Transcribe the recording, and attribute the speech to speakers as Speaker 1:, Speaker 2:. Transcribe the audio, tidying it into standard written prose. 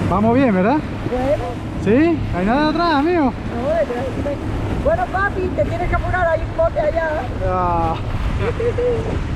Speaker 1: Vamos bien, ¿verdad?
Speaker 2: Bueno,
Speaker 1: ¿Sí? ¿Hay nada atrás, amigo?
Speaker 2: no, detrás, bueno, papi, te tienes que apurar, hay un bote allá.
Speaker 1: Ah.
Speaker 2: Sí, sí, sí.